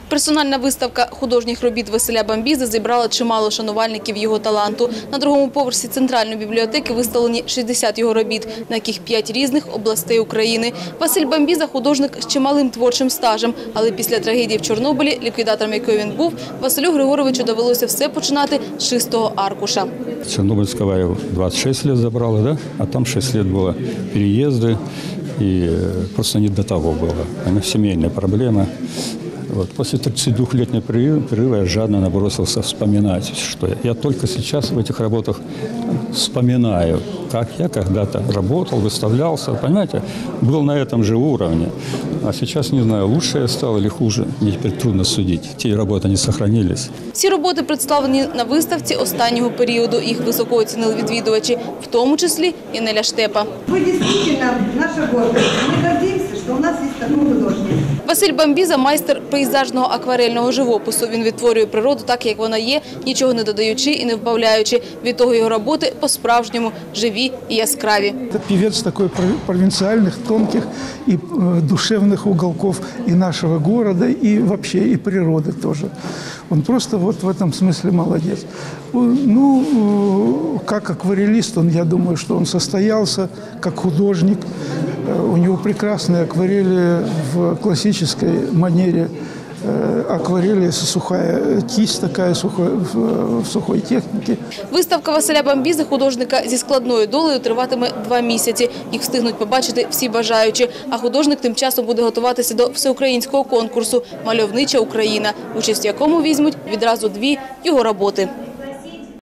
Персональна виставка художніх робіт Василя Бамбізи зібрала чимало шанувальників його таланту. На другому поверсі Центральної бібліотеки виставлені 60 його робіт, на яких 5 різних областей України. Василь Бамбіза – художник з чималим творчим стажем, але після трагедії в Чорнобилі, ліквідатором якої він був, Василю Григоровичу довелося все починати з чистого аркуша. Чернобыльского я 26 лет забрала, да? А там 6 лет было переезды, и просто не до того было. Она семейная проблема. Вот. После 32-летнего перерыва я жадно набросился вспоминать, что я только сейчас в этих работах вспоминаю, как я когда-то работал, выставлялся, понимаете, был на этом же уровне. А сейчас, не знаю, лучше я стал или хуже, мне теперь трудно судить. Те работы не сохранились. Всі роботи представлені на виставці останнього періоду. Їх високо оцінили відвідувачі, в тому числі і Неля Штепа. Ви дійсно наша гордість. Ми гордимося, що у нас є такий художник. Василь Бамбіза – майстер пейзажного акварельного живопису. Він відтворює природу так, як вона є, нічого не додаючи і не вбавляючи. Від того його роботи по-справжньому живі і яскраві. Це певець такий провінціальних, тонких і душевних уголків і нашого міста, і взагалі, і природи теж. Он просто вот в этом смысле молодец. Ну, как акварелист, я думаю, что он состоялся, как художник. У него прекрасные акварели в классической манере. Акварели, сухая кисть такая, в сухой техніці. Виставка Василя Бамбізи, художника зі складною долею, триватиме 2 місяці. Їх встигнуть побачити всі бажаючі. А художник тим часом буде готуватися до всеукраїнського конкурсу «Мальовнича Україна», участь в якому візьмуть відразу 2 його роботи.